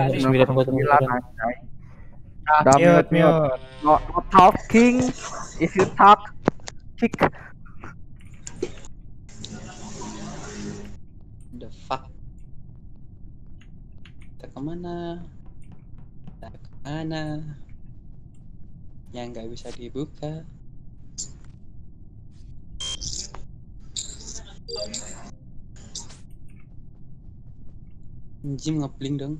nih. 9 buat Sembilan, pemikiran. anjay. Mute. Not talking. If you talk, kick. The fuck. Kita kemana? Kita kemana? Yang nggak bisa dibuka. Jim ngeblink dong.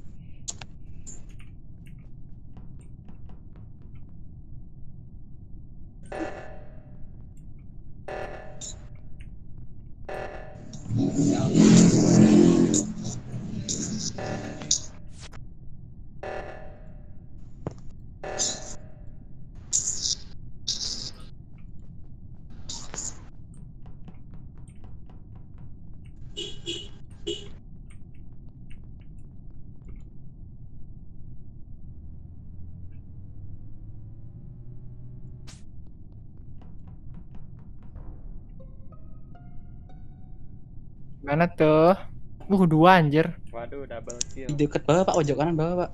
Mana tuh? 2 anjir. Waduh, double kill. Di dekat bawah Pak, pojok kanan bawah Pak.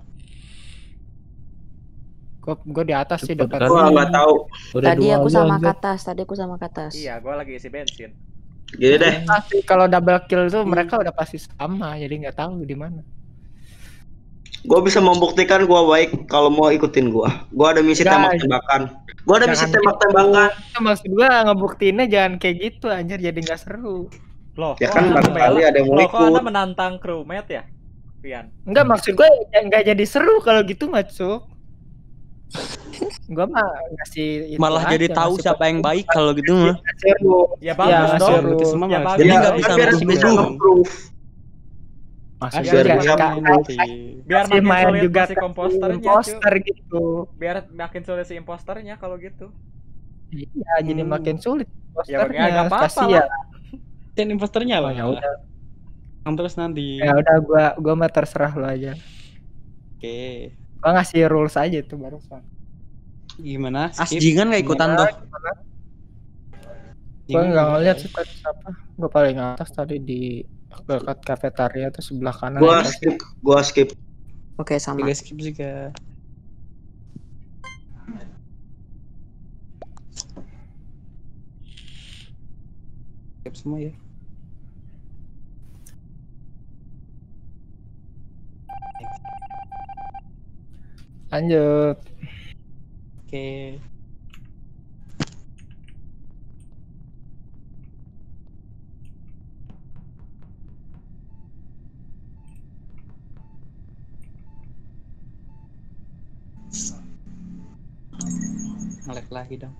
Gue di atas sih Cepet dekat. kali. Gua nggak tahu. Udah Tadi dua aku aja, sama anjir. Katas, tadi aku sama Katas. Iya, gua lagi isi bensin. Gini deh. Pasti kalau double kill tuh mereka udah pasti sama, jadi nggak tahu di mana. Gua bisa membuktikan gua baik kalau mau ikutin gua. Gua ada misi Guys. tembak-tembakan. Gua ada misi Jangan tembak-tembakan. Itu maksud gue ngebuktiinnya jangan kayak gitu anjir, jadi nggak seru. Loh, Ya kok kan Anda barangkali ada yang mau loh, kok Anda ikut. menantang crewmate ya? Pian. Enggak, maksud gue nggak jadi seru kalau gitu, Matsuk. Gue mah ngasih itu Malah jadi aja, tahu ngasih siapa yang baik kalau gitu mah. seru. Ya Ya, bagus dong. seru. Itu semua Ya mah. bagus. Jadi Ya, nggak kan bisa biar masuk bisa dulu. nge-proof. Maksud Biar gue bisa kayak- nge-proof. Biar kasih makin main sulit juga si komposternya, imposter gitu. Biar makin sulit si imposternya kalau gitu. Iya, jadi makin sulit Ya imposternya. nggak apa-apa Kasih lah. ya. Dan imposternya Oh, lah. ya udah. Terus nanti. Ya udah, gua mah terserah lo aja. Oke. Gua ngasih rules aja tuh barusan. Gimana? Asjingan nggak ikutan tuh. Gua nggak ngeliat sih tadi siapa. Gua paling atas tadi di dekat kafetaria tuh sebelah kanan. Gua atas. skip. Gua skip. Oke, sama. Juga skip juga. Skip semua ya. Lanjut. Oke. Nge-lag lagi dong.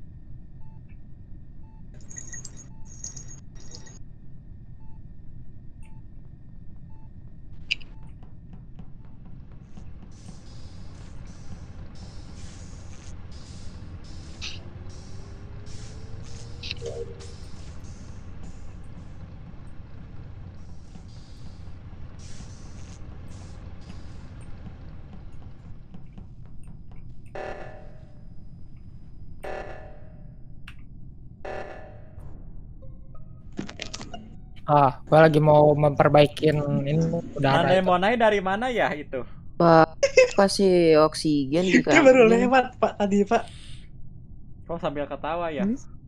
Gua lagi mau memperbaikin ini udara. itu. Anemonai dari mana ya itu? Pak, kasih oksigen juga. Dia baru lewat Pak tadi Pak. Kok sambil ketawa ya?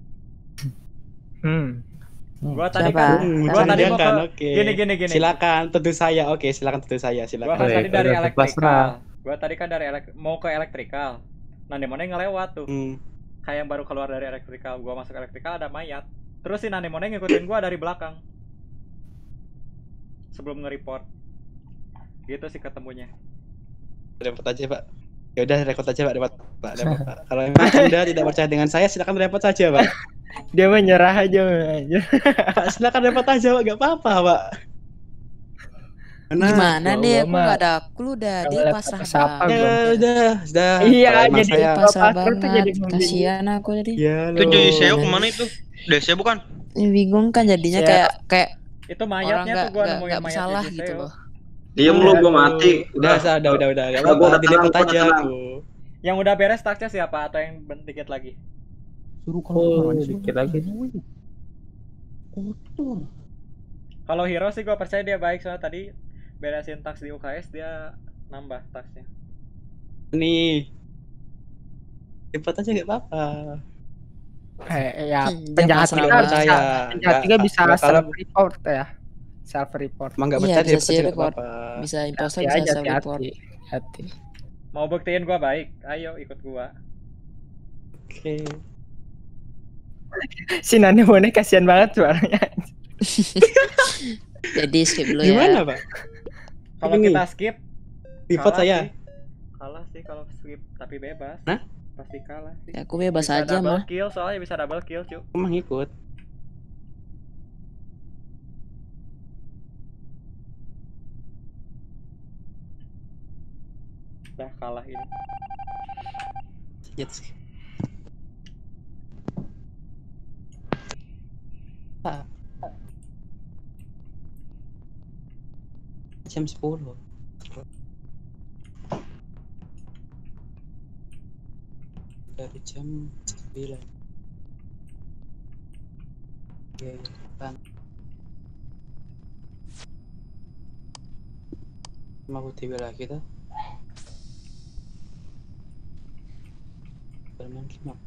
Gua Siapa? tadi kan, gua tadi mau ke Oke. gini. Silakan tentu saya. Oke, silakan tentu saya. Gua Silakan. kan tadi dari udah elektrikal. pasrah. Gua tadi kan dari mau ke elektrikal. Nanemone ngelewat tuh. Kayak yang baru keluar dari elektrikal. Gua masuk elektrikal ada mayat. Terus si Nanemone ngikutin gua dari belakang. Sebelum nge-report. Gitu sih ketemunya. Repot aja Pak. Ya udah repot aja Pak, repot Pak. Repot, Pak. Kalau memang Anda tidak percaya dengan saya, silakan repot saja Pak. Dia menyerah aja. Pak, silakan repot aja Pak, gak apa-apa Pak. Gimana gua deh, aku mah nggak ada clue dah, dia ngeliat pasrah siapa banget. gua. Sudah. Iya, Kalau emang jadi saya. Gua Pasrah pasrah tuh jadi banget, membingungkan. kasihan aku tadi. Ya, Itu lo. Joy Seo kemana itu? Desa bukan? Bingung kan jadinya Siap. kayak Itu orang mayatnya tuh gua nemuin nggak mayatnya bersalah di gitu Seo. loh. Diem lu, gua mati. Udah. Gak Gua apa-apa. udah Nanti tenang, repot gua udah aja tenang. aku. Yang udah beres tasknya siapa atau yang dikit lagi? Suruh Oh, kalau dikit lagi. Kalau Hero sih gue percaya dia baik, soalnya tadi beresin task di UKS dia nambah tasnya. Nih. Report aja nggak apa-apa. Ya Jangan penjahat pasrah juga banget. bisa, Percaya. penjahat juga bisa Nggak kalau self report ya. Self report. emang nggak Iya, percaya bisa report aja sih nggak report. apa-apa. Bisa imposter Hati bisa aja, self report. hati. Mau buktiin gua baik? Ayo ikut gua. Oke. Si Nanemone kasihan banget suaranya. Jadi skip dulu Gimana, ya. Pak? Kalau Ini. kita skip, Report kalah saya. sih. Kalah sih kalau skip, tapi bebas. Hah? Pasti kalah sih. Ya, aku bebas Bisa aja double mah. kill, soalnya bisa double kill, cu. Emang ikut. Udah kalah ini. Jet sih. Jam 10. Dari jam 9. Oke, depan. Mau tiba lagi tuh. Bermain game.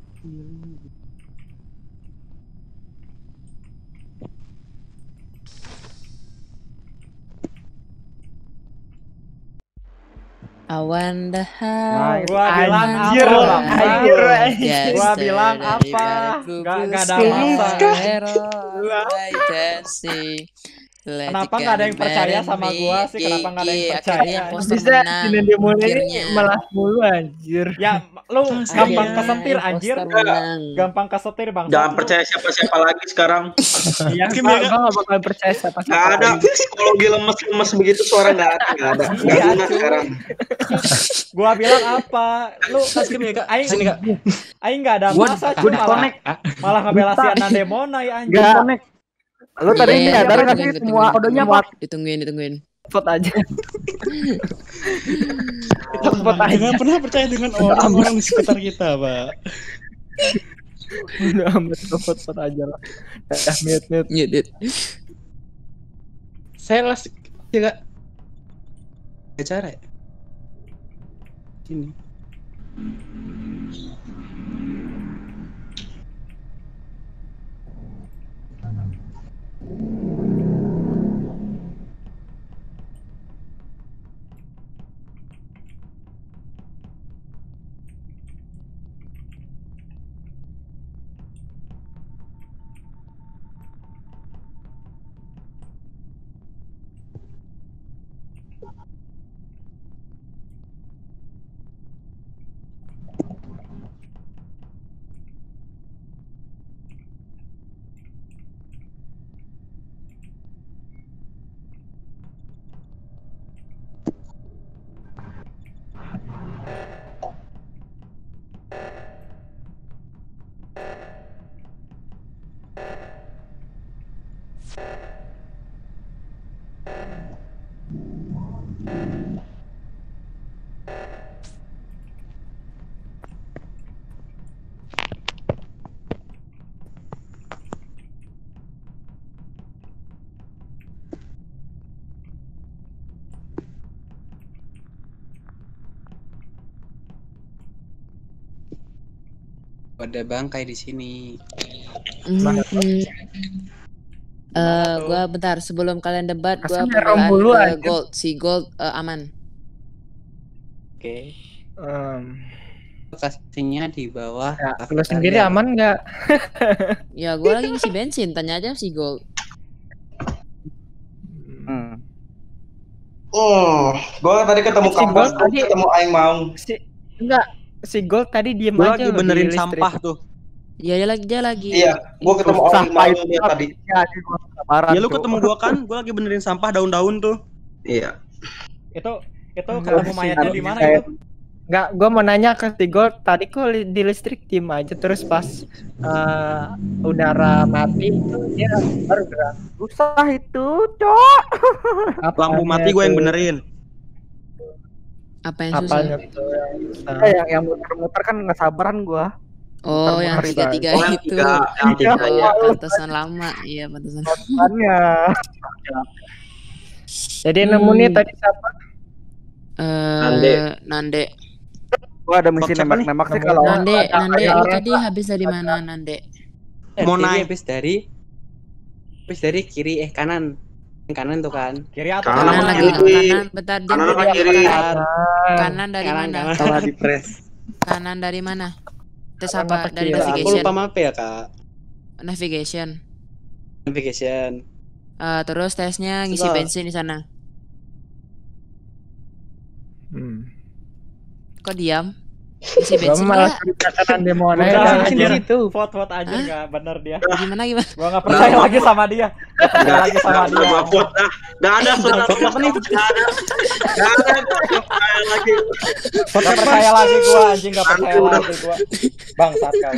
Awan dahar. Gua bilang Anjir, apa? anjir, Ya, Gua bisa bilang dari apa? balik Nggak ada bubus masa. hero, I can see. Kenapa nggak ada yang percaya sama gua sih? Kenapa nggak ada yang percaya? Akhirnya imposter Bisa menang. si Nanemone ini Akhirnya. malah mulu anjir. Ya, lu gampang Akhirnya kesetir anjir. imposter menang. Gampang kesetir bang. Jangan percaya siapa-siapa lagi sekarang. Iya, gua gak bakal percaya Nggak siapa-siapa. ada psikologi lemes-lemes begitu, suara nggak ada. Nggak Iya, guna cuy. sekarang. Gua bilang apa? Lu aing Sini, Kak. aing nggak ada masa Gua cuy, disconnect. malah ngebela si Nanemone ya anjir. Enggak. Lu tadi Iya, nyadar nggak ditungguin, sih semua ditungguin, kodenya ditungguin. apa? Ditungguin. Vote aja. Jangan pernah percaya dengan orang-orang di sekitar kita, Pak. Udah amat vote aja lah. Dah mute. Nyedit. Saya las juga cara ya? Ini. Ada bangkai di sini. Gua bentar sebelum kalian debat gua Kasih rom dulu pembelaan aja. Gold. Si Gold aman. Oke. Lokasinya di bawah. Ya, lu kafetaria. sendiri aman nggak? Ya gua lagi ngisi bensin, tanya aja si Gold. Gua tadi ketemu Si kampus, Gold tadi- ketemu Aing Maung. Si Gold tadi diem Gue aja lagi loh benerin di listrik. sampah tuh. Ya dia lagi. Iya, gua ketemu Susah, Aing Maung pahit dia tadi. Sabaran, Ya lu Cuk. ketemu gua kan, gua lagi benerin sampah daun-daun tuh. Iya. Itu Enggak ketemu sih, mayatnya kalau di mana saya- itu? Nggak, gue mau nanya ke si Gold tadi kok di listrik diem aja terus pas udara mati itu dia baru gerak. Susah itu, Cok. Lampu mati gua yang benerin. Apa yang susah? Apanya tuh yang susah? Yang muter-muter kan nggak sabaran gua. Oh, yang Muter-muter tiga Oh, yang itu. tiga, yang tiga, Oh, ya. pantesan lama. Iya, pantesan. Makanya. Jadi nemu nih tadi siapa? Nande. Gua ada misi Siapa nih? nembak-nembak sih kalau Nande, ada Nande, kayak lu orang- tadi habis dari mana, Nande? Mau Ini naik. habis dari kiri kanan. Yang kanan tuh kan. Kiri atau Kanan Kanan apa lagi, kiri? kanan, bentar, Jen. Kanan apa kiri? Kanan dari mana? Kanan. Salah di press. Kanan dari mana? Tes Kanan apa? apa Dari kiri? Aku navigation. lupa map ya kak. Navigation. Navigation. Terus tesnya ngisi Coba. bensin di sana. Hmm. Kok diam? Ngisi Gua bensin malah nggak? ceritakan demo Udah, ya. anjir. Di situ. vote aja Hah? nggak bener dia. Gimana gimana? Gua nggak percaya lagi sama dia. Nggak percaya lagi sama dia. Gua vote dah. Gak ada saudara. Gak ada. Gak ada. Gak lagi. Nggak percaya lagi gua anjing, nggak percaya lagi gua. Bangsat kau.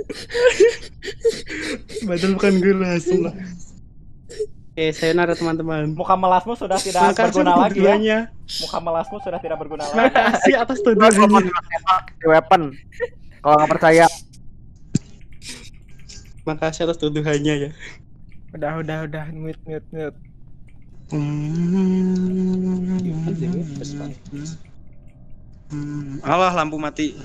Betul bukan gue langsung lah. Oke, sayonara teman-teman. Muka melasmu sudah tidak Makasih berguna untuk lagi ya. keduanya. Muka melasmu sudah tidak berguna lagi. Makasih atas Gua kalau mau tuduhannya. nembak di weapon. Kalau nggak percaya, Makasih atas tuduhannya ya. Udah, mute. Alah, lampu mati.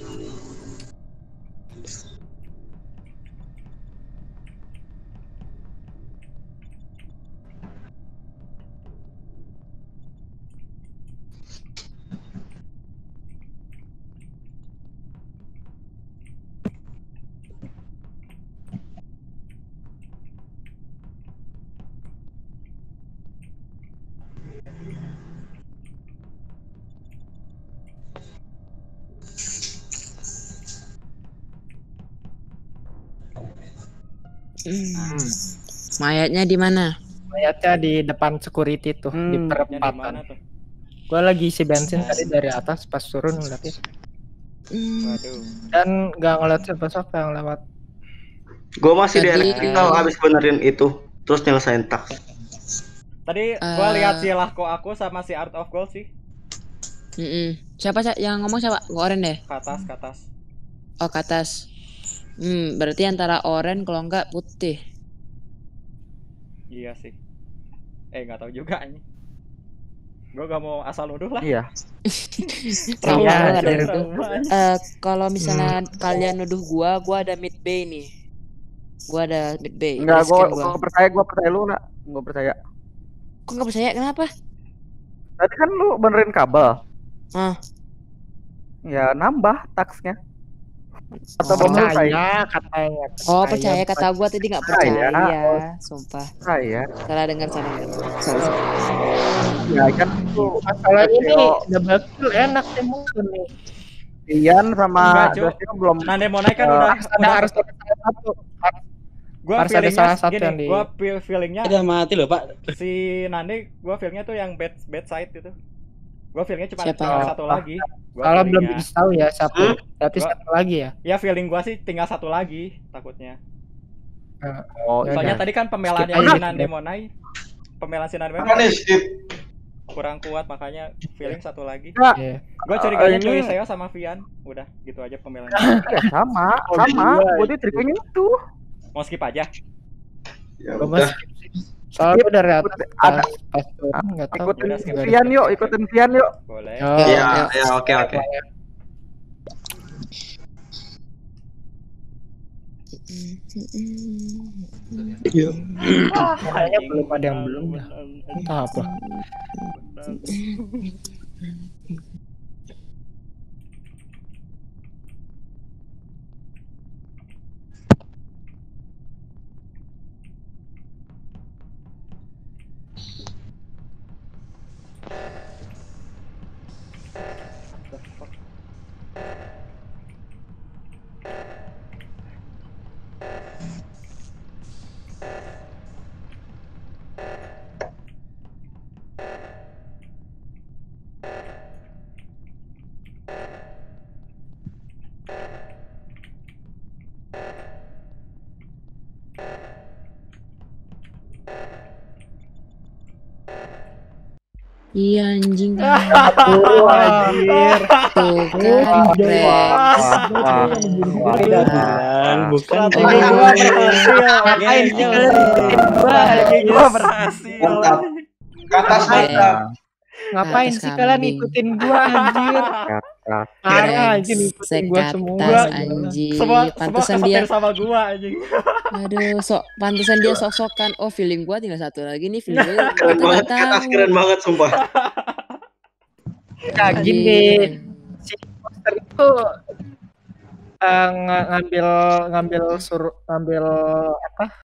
Mayatnya di mana? Mayatnya di depan security tuh, di Hmm. Nya di mana perempatan. tuh? Gua lagi isi bensin tadi dari atas pas turun ngeliatin. Waduh. Dan nggak ngeliat siapa-siapa yang lewat. Gue masih di Tadi- elektrikal habis benerin itu. Terus nyelesain tax. Tadi gua lihat si Lahko aku sama si Art of Gold sih. Siapa yang ngomong siapa? Oren deh. Ke atas. Oh, ke atas. Berarti antara oren kalau enggak putih. Iya sih. Nggak tahu juga ini. Gua gak mau asal nuduh lah. iya. Trauma Iya, banget ada iya. itu. Kalau misalnya kalian nuduh gua ada mid bay nih. Gua ada mid bay. Enggak, Riskan gua percaya lu nak. Gua percaya. Kok nggak percaya? Kenapa? Tadi kan lu benerin kabel. Hah? Ya nambah taxnya. Atau bom lu Percaya katanya. Oh, percaya kata gua tadi nggak percaya. Percaya. Sumpah. Saya. Salah dengar. Sorry. Ya kan itu Masalah ini Yo. double kill enak sih mungkin nih. Ian sama Enggak, Cuk. Dustin belum. Nande mau naik kan Eh, udah. Harus ada salah satu. Gua harus ada feelingnya salah satu gini, yang di- gua feelingnya Ada mati loh pak. si Nande, gua feelingnya tuh yang bad side itu. Gua feelingnya cuma Siapa? tinggal satu lagi. Gua Kalau belum feelingnya. dikasih tahu ya satu. Berarti Gua- satu lagi ya. Ya feeling gua sih tinggal satu lagi takutnya. Oh, Ya Soalnya udah. tadi kan pembelaan Skip yang aja. si Nande Monai, pembelaan si Nande Apa Monai nih skip? kurang kuat, makanya feeling satu lagi. Iya. Gua curiganya ini- Joy Seo sama Vian. Udah, gitu aja pembelaannya. ya sama. Gua tuh triknya itu. Mau skip aja. Ya Gua udah. masih soalnya gua dari atas Ada pas turun nggak tahu. ikutin Udah, skip. Vian yuk, ikutin Vian yuk. Boleh. Yo. Ya, oke. Kayaknya belum ada yang belum dah. Entah apa. Iya anjing. Oh, anjir. Tuh kan, brengsek. Udah bilang bukan. Strategi gua berhasil. Ngapain Gengnya. sih kalian? Strategi gua berhasil. Mantap. Ke atas mantap. Ngapain Atas sih kalian kambing. ngikutin gua anjir? Parah anjir ngikutin gua semua. Sekatas anjing. Semua Pantesan dia. kesetir sama gua anjing. Aduh, pantesan dia sok-sokan. Oh, feeling gua tinggal satu lagi nih, feeling gue. Keren Kita banget, nggak atas tahu. keren banget sumpah. Ya gini, si poster itu ngambil apa